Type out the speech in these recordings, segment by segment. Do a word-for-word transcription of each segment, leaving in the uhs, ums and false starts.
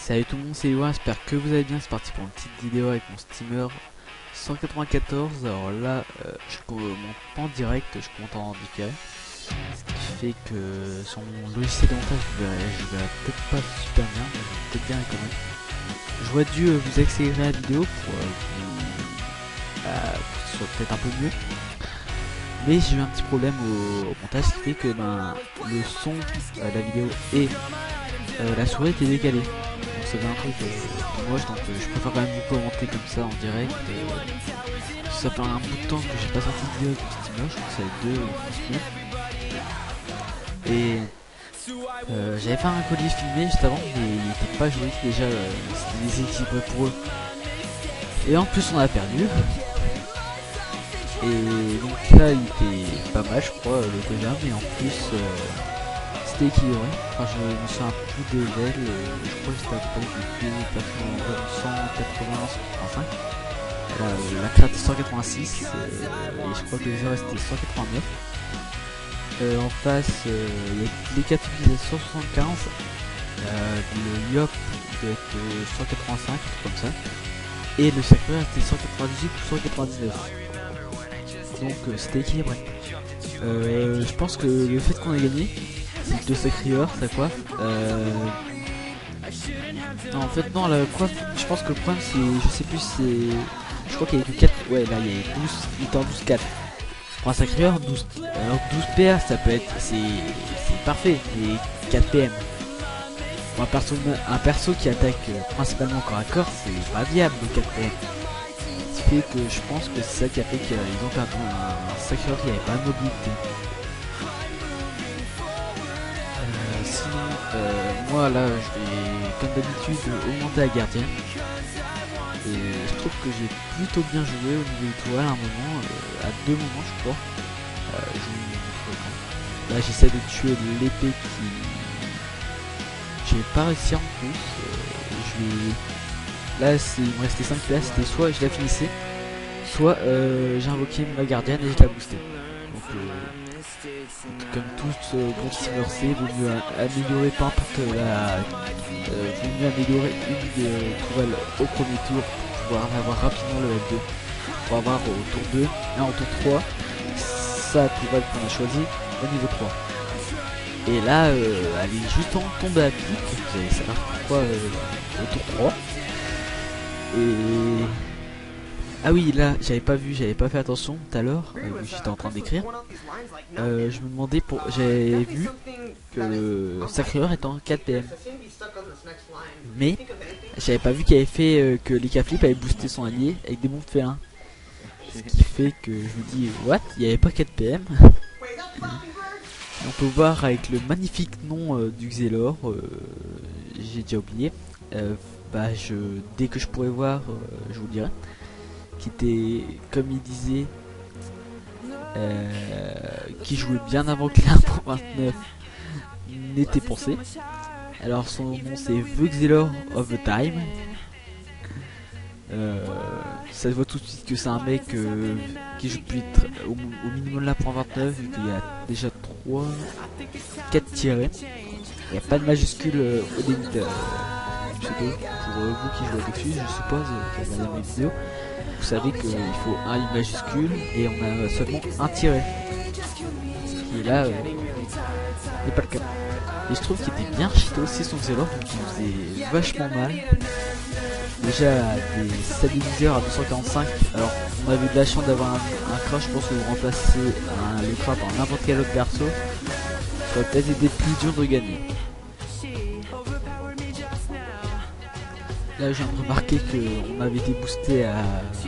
Salut tout le monde, c'est Yoann, j'espère que vous allez bien. C'est parti pour une petite vidéo avec mon steamer cent quatre-vingt-quatorze. Alors là, euh, je monte pas en direct, je compte en différé. Ce qui fait que sur mon logiciel de montage, je verrai, je verrai peut-être pas super bien, mais peut-être bien quand même. J'aurais dû euh, vous accélérer la vidéo pour, euh, vous, euh, pour que ce soit peut-être un peu mieux. Mais j'ai eu un petit problème au, au montage, ce qui fait que ben, le son, euh, la vidéo et euh, la souris étaient décalées. Donc ça fait un truc euh, moche, donc euh, je préfère quand même vous commenter comme ça en direct. Euh, ça fait un bout de temps que j'ai pas sorti de vidéo avec mon steamer, je crois que ça fait deux ou trois semaines. Et euh, j'avais fait un collier filmé juste avant, mais il était pas joli déjà, euh, c'était déséquilibré pour eux. Et en plus on a perdu. Et donc là il était pas mal je crois le déjà, mais en plus euh, c'était équilibré. Enfin je me suis un peu de level, euh, je crois que c'était à peu près de cent quatre-vingts, cent quatre-vingt-cinq. La, la carte était cent quatre-vingt-six euh, et je crois que le zéro c'était cent quatre-vingt-neuf. Euh, en face il euh, y a les quatre utilisés cent soixante-quinze, euh, le Yop doit être euh, cent quatre-vingt-cinq, comme ça, et le Sacreur était cent quatre-vingt-dix-huit ou cent quatre-vingt-dix-neuf. Donc euh, c'était équilibré. Euh, je pense que le fait qu'on ait gagné, c'est deux sacrieurs, ça coiffe. Euh... Non, en fait non, la coiffe, je pense que le problème c'est, je sais plus, c'est, je crois qu'il y a que quatre, ouais là il y a douze, il était en douze quatre. Pour un sacrieur, douze, alors douze P A ça peut être, c'est parfait, et quatre P M. Pour un perso, un perso qui attaque euh, principalement corps à corps, c'est pas viable le quatre P M. Fait que je pense que c'est ça qui a fait qu'ils ont perdu un, un sacrieur qui n'avait pas de mobilité. Euh, sinon, euh, moi là je vais comme d'habitude augmenter la gardienne. Et je trouve que j'ai plutôt bien joué au niveau étoile à un moment, euh, à deux moments je crois. Euh, je vous montre. Là j'essaie de tuer l'épée qui... J'ai pas réussi en plus. Euh, je vais... Là il me restait cinq places, c'était soit je la finissais, soit euh, j'ai invoqué ma gardienne et je la boostais. Donc, euh, donc comme tout euh, bon steamer C, vaut mieux améliorer, peu importe la... Euh, vaut mieux améliorer une euh, tourelle au premier tour pour pouvoir avoir rapidement le L deux. Pour avoir au tour deux, et en tour trois, sa tourelle qu'on a choisi au niveau trois. Et là, euh, elle est juste en tombée à pic, vous allez savoir pourquoi euh, au tour trois. Et ah oui, là j'avais pas vu, j'avais pas fait attention tout à l'heure, euh, j'étais en train d'écrire. Euh, je me demandais pour, j'avais vu que le Sacreur est en quatre P M, mais j'avais pas vu qu'il avait fait euh, que les Flip avait boosté son allié avec des bombes de félin. Ce qui fait que je me dis what, il n'y avait pas quatre P M. On peut voir avec le magnifique nom euh, du Xelor, euh, j'ai déjà oublié. Euh, bah je, dès que je pourrais voir, euh, je vous dirai, qui était, comme il disait, euh, qui jouait bien avant que l'un point vingt-neuf n'était pensé. Alors son nom c'est The Xelor of the Time. Euh, ça se voit tout de suite que c'est un mec euh, qui joue depuis au, au minimum la point vingt-neuf, vu qu'il y a déjà trois, quatre tirés. Il n'y a pas de majuscule euh, au début de pseudo. Pour euh, vous qui jouez dessus, je suppose, qui regardez mes vidéos, vous savez qu'il faut un majuscule et on a seulement un tiré. Ce qui est là, euh, n'est pas le cas. Et je trouve qu'il était bien cheaté aussi son Xelor, donc il faisait vachement mal. Déjà des stabiliseurs à deux cent quarante-cinq, alors on avait de la chance d'avoir un, un crash, je pense que vous remplacez un, le crash par n'importe quel autre perso, ça aurait peut-être été plus dur de gagner. Là je viens de remarquer qu'on avait été boosté à...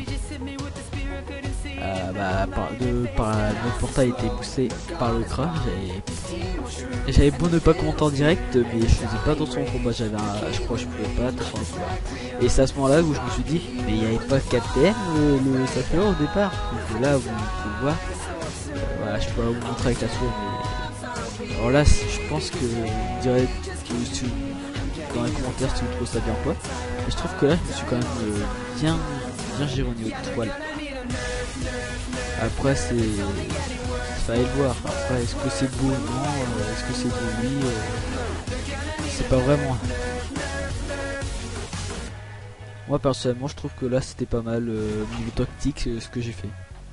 à bah, par, de, par notre portail était boosté par le crash, et j'avais beau ne pas commenter en direct, mais je faisais pas attention au combat, j'avais un... je crois que je pouvais pas attention au combat. Et c'est à ce moment là où je me suis dit, mais il n'y avait pas quatre P M le, le Sacreur au départ. Donc là vous pouvez voir, euh, voilà, je peux vous montrer avec la souris, mais alors là je pense que vous direz que si, dans les commentaires si vous trouvez ça bien ou pas. Mais je trouve que là je me suis quand même euh, bien, bien géré au niveau de toile. Après c'est... fallait le voir, après est-ce que c'est beau ou non, euh, est-ce que c'est beau oui, euh, c'est pas vraiment. Moi personnellement je trouve que là c'était pas mal euh, au niveau tactique euh, ce que j'ai fait.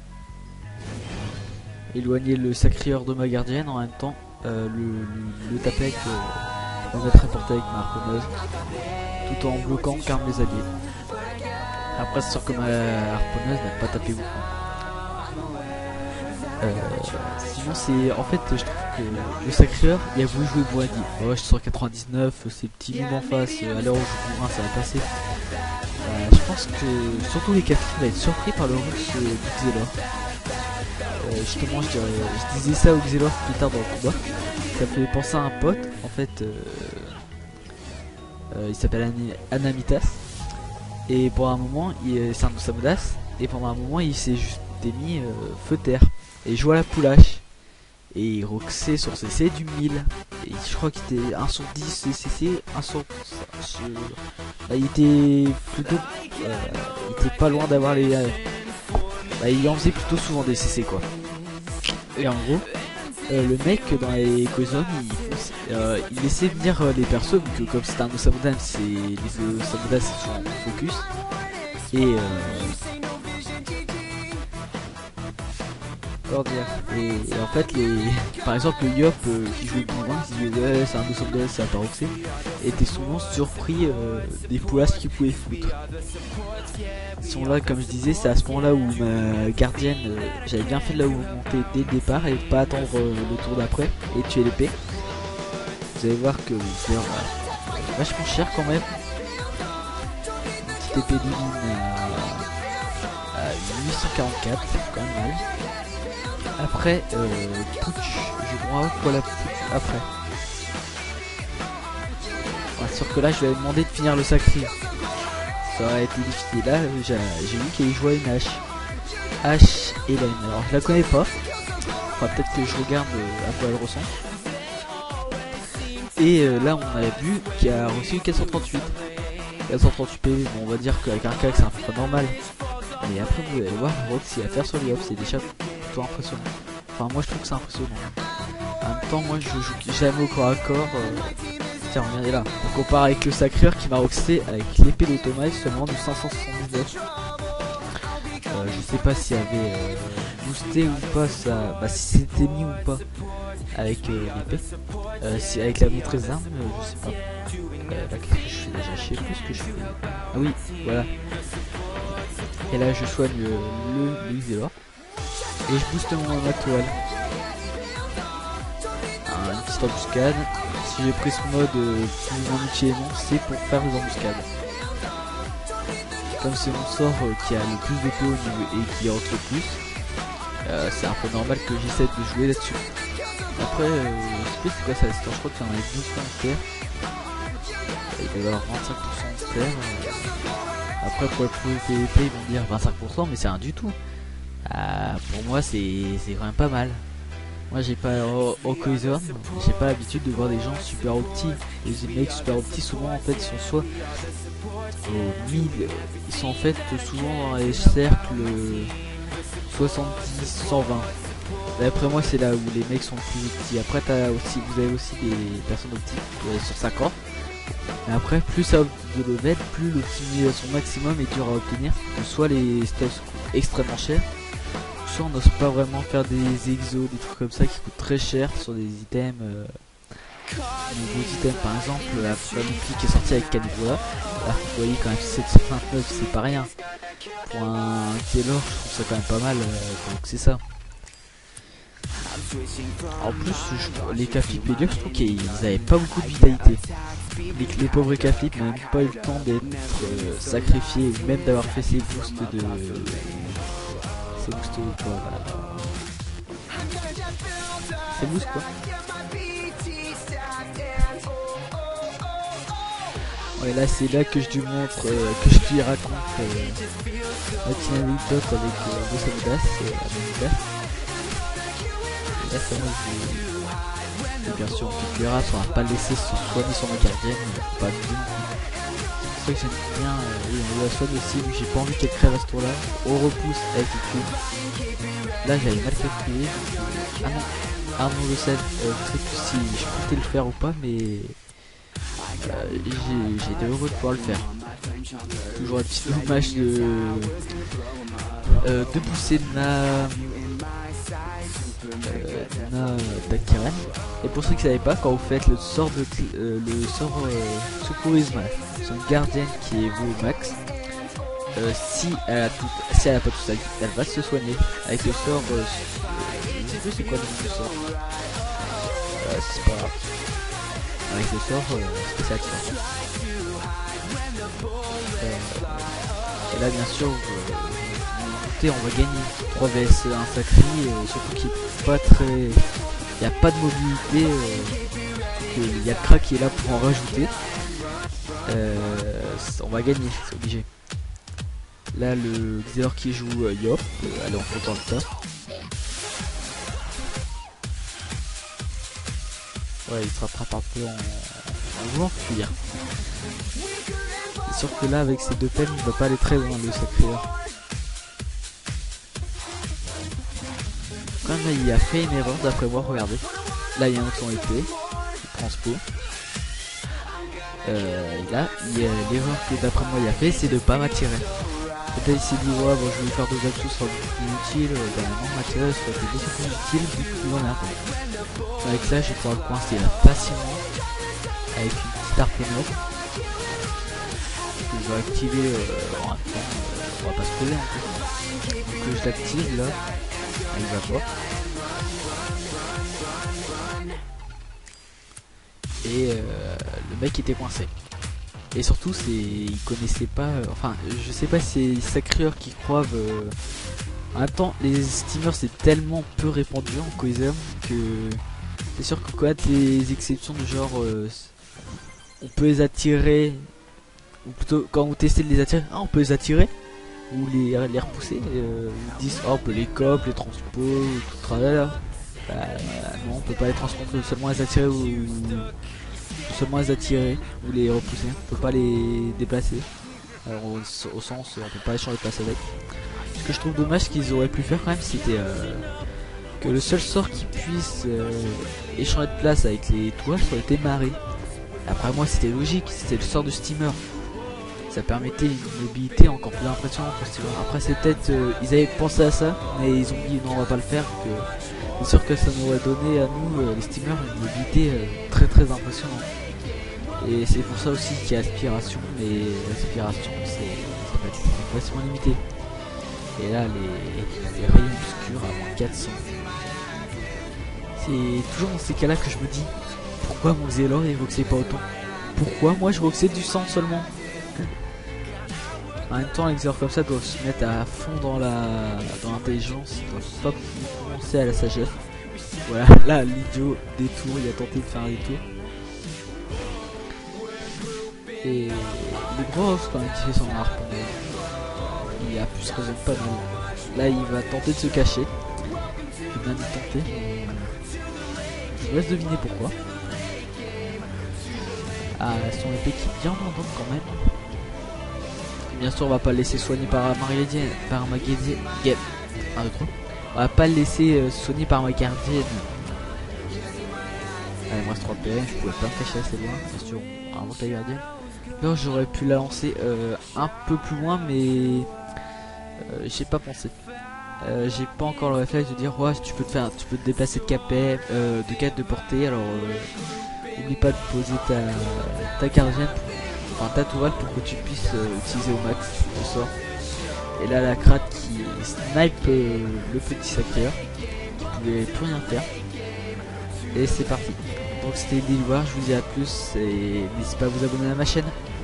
Éloigner le sacrieur de ma gardienne en même temps euh, le, le, le tapec euh, va mettre à portée avec ma harponneuse tout en bloquant car mes alliés. Après c'est sûr que ma harponneuse n'aime pas taper beaucoup. Euh, sinon c'est en fait je trouve que le sacrieur il a voulu jouer Boadi. Oh, je suis sur quatre-vingt-dix-neuf, ces petits moves en face, à l'heure où je cours un ça va passer. Euh, je pense que surtout les Catherine va être surpris par le rush euh, du Xelor. Euh, justement je, dirais, je disais ça au Xelor plus tard dans le combat. Ça me fait penser à un pote en fait euh, euh, il s'appelle Anamitas. Et pendant un moment c'est un Samodas. Et pendant un moment il s'est juste mis euh, feu terre. Et il joue à la poulache. Et il roxait sur C C du mille. Et je crois qu'il était un sur dix C C, un sur... Bah, il était plutôt... Euh, il était pas loin d'avoir les... Euh, bah, il en faisait plutôt souvent des C C quoi. Et en gros, euh, le mec dans les Kozom, il, euh, il laissait venir euh, les persos, donc comme c'était un Osamodan, c'est les Osamodan sont en focus. Et... Euh, Et, et en fait les par exemple le Yop euh, qui jouait plus loin qui disait ouais c'est un deux cents de ça a pas roxé était souvent surpris euh, des poulasses qu'il pouvait foutre. Ils sont là comme je disais c'est à ce moment là où ma gardienne euh, j'avais bien fait de la monter dès le départ et pas attendre euh, le tour d'après et tuer l'épée. Vous allez voir que c'est euh, vachement cher quand même. Une petite épée divine à, à huit cent quarante-quatre, c'est quand même mal. Après, euh, Putsch, je crois pour la Putsch après. Ouais, sauf que là, je lui avais demandé de finir le sacré. Ça aurait été difficile. Là, j'ai vu qu'il jouait une hache. Hache Hélène. Alors, je la connais pas. Enfin, peut-être que je regarde euh, à quoi elle ressemble. Et euh, là, on avait vu qu'il a reçu quatre cent trente-huit. quatre cent trente-huit P V. Bon, on va dire qu'avec un cac, c'est un peu normal. Mais après, vous allez voir, Roxy à faire sur les off, c'est déjà plutôt impressionnant. Enfin, moi, je trouve que c'est impressionnant. En même temps, moi, je joue jamais au corps à corps. Euh... Tiens, regardez là. On compare avec le Sacreur qui m'a roxé avec l'épée d'automate seulement de cinq cent soixante-dix-neuf. Euh, je sais pas s'il y avait euh, boosté ou pas ça. Bah, si c'était mis ou pas avec euh, l'épée. Euh, si avec la maîtresse d'armes, euh, je sais pas. Euh, là, qu'est-ce que je fais déjà? Je sais plus ce que je fais. Ah oui, voilà. Et là je soigne le, le Xelor. Et je booste mon ma toile. Un, une petite embuscade. Si j'ai pris ce mode euh, plus en multi-éléments, c'est pour faire les embuscades. Comme c'est mon sort euh, qui a le plus de P O et qui rentre le plus, euh, c'est un peu normal que j'essaie de jouer là-dessus. Après, euh, je sais plus c'est quoi ça, je crois qu'il y en avait douze pour en terre. Il doit y avoir vingt-cinq pour cent de terre. Euh, Après pour le P V P ils vont dire vingt-cinq pour cent mais c'est rien du tout. Euh, pour moi c'est quand même pas mal. Moi j'ai pas au, au Coizone, j'ai pas l'habitude de voir des gens super opti. Les mecs super opti souvent en fait ils sont soit au mid, ils sont en fait souvent dans les cercles soixante-dix cent vingt. D'après moi c'est là où les mecs sont plus opti. Après t'as aussi, vous avez aussi des personnes opti euh, sur cinquante. Mais après, plus ça de level, plus l'optimisation maximum est dur à obtenir. Donc soit les stuffs coûtent extrêmement cher, soit on n'ose pas vraiment faire des exos, des trucs comme ça qui coûtent très cher sur des items. Euh, nouveaux items par exemple, la famille qui est sortie avec Calibola. Là vous voyez quand même sept cent vingt-neuf c'est pas rien. Pour un Xelor je trouve ça quand même pas mal, euh, donc c'est ça. En plus, je, les K-Flip et Lux, je trouve qu'ils avaient pas beaucoup de vitalité. Les, les pauvres K-Flip n'ont même pas eu le temps d'être euh, sacrifiés, ou même d'avoir fait ces boosts de... Ces boosts de quoi voilà. Ces boosts quoi. Ouais, là c'est là que je lui montre, euh, que je lui raconte euh, la petite anecdote avec euh, Bosamodas, euh, là ça moi bien sûr on verra, on va pas laisser se soigner sur ma gardienne, pas du tout. C'est pour ça que j'aime bien, euh, oui, on la soigne aussi vu que j'ai pas envie qu'elle crève à ce tour là. Au repousse avec le cube. Là j'avais mal calculé. Ah non, ah non je sais, euh, je sais plus si je comptais le faire ou pas mais euh, j'ai été heureux de pouvoir le faire. Toujours un petit dommage de, euh, de pousser Na, euh, Na Takiren. Et pour ceux qui ne savaient pas, quand vous faites le sort de euh, le sort euh, secourisme, son gardienne qui est vous au max, euh, si elle a tout, si elle a pas tout ça, elle va se soigner avec le sort. Euh, je sais plus c'est quoi le nom du sort. Euh, c'est pas grave. Avec le sort euh, spécial. Euh, et là bien sûr vous, vous doutez, on va gagner trois V S un sacré, euh, surtout qu'il n'est pas très, il n'y a pas de mobilité, euh, il y a Kra qui est là pour en rajouter. Euh, on va gagner, c'est obligé. Là le Xelor qui joue euh, Yop, euh, allez on contente ça. Ouais, il se rattrape un peu en, en voulant fuir. C'est sûr que là avec ces deux peines il va pas aller très loin le sacréeur. Quand même il a fait une erreur d'après moi, regardez. Là il y a un son épée, il transpo. Euh, et là l'erreur que d'après moi il a fait c'est de pas m'attirer. Peut-être il s'est dit ouais bon je vais lui faire deux actions, ça sera plus utile, ben non m'attirer ça serait beaucoup plus utile, beaucoup plus loin. Avec ça je vais pouvoir le coincer là facilement avec une petite harponnette. Je vais activer euh, en même temps, euh, on va pas se poser un peu. Donc je l'active là, il va pas. Et euh, le mec était coincé. Et surtout c'est, il connaissait pas, euh, enfin je sais pas si c'est Sacréeur qui croivent. Euh, en même temps les steamers c'est tellement peu répandu en Coisum que c'est sûr que quand les exceptions de genre euh, on peut les attirer. Ou plutôt quand vous testez de les attirer, ah, on peut les attirer ou les, les repousser, euh, ils disent oh, on peut les cop, les transpos, tout le tralala. Bah non, on peut pas les transporter, seulement les attirer ou, ou seulement les attirer ou les repousser, on peut pas les déplacer. Alors au, au sens, on peut pas les changer de place avec. Ce que je trouve dommage, ce qu'ils auraient pu faire quand même, c'était euh, que le seul sort qui puisse euh, échanger de place avec les toits, ça aurait été marée. Après moi c'était logique, c'était le sort de steamer. Ça permettait une mobilité encore plus impressionnante pour steamer. Après c'est peut-être euh, ils avaient pensé à ça, mais ils ont dit non on va pas le faire. C'est sûr que ça nous aurait donné à nous euh, les steamers une mobilité euh, très très impressionnante. Et c'est pour ça aussi qu'il y a aspiration, mais l'aspiration c'est facilement limité. Et là les, les rayons obscurs à moins quatre cents. C'est toujours dans ces cas là que je me dis pourquoi mon Xelor il roxait pas autant. Pourquoi moi je roxais du sang seulement. En même temps les Xelor comme ça doivent se mettre à fond dans la dans l'intelligence, ils doivent pas commencer à la sagesse. Voilà, là l'idiot détour, il a tenté de faire un détour. Et le gros off quand même qui fait son harpe, il a pu se raisonner pas mal. Là il va tenter de se cacher. J'ai bien dit tenter. Je vous laisse deviner pourquoi. Ah, son épée qui est bien abondante quand même. Bien sûr on va pas le laisser soigner par Margadienne, par ma gardienne. un, deux, trois. On va pas le laisser euh, soigner par ma gardienne. Allez, moi c'est trois P M, je pouvais pas me cacher assez loin, bien sûr, avant que la gardienne. Non, j'aurais pu la lancer euh, un peu plus loin, mais euh, j'ai pas pensé. Euh, j'ai pas encore le réflexe de dire ouais tu peux te faire, tu peux te déplacer de K P M, euh, de quatre de portée, alors euh, oublie pas de poser ta, ta gardienne. Enfin ta tourelle pour que tu puisses euh, utiliser au max le sort. Et là la crate qui snipe euh, le petit sacréeur qui pouvait plus rien faire. Et c'est parti. Donc c'était Liloire, je vous dis à plus et n'hésitez pas à vous abonner à ma chaîne.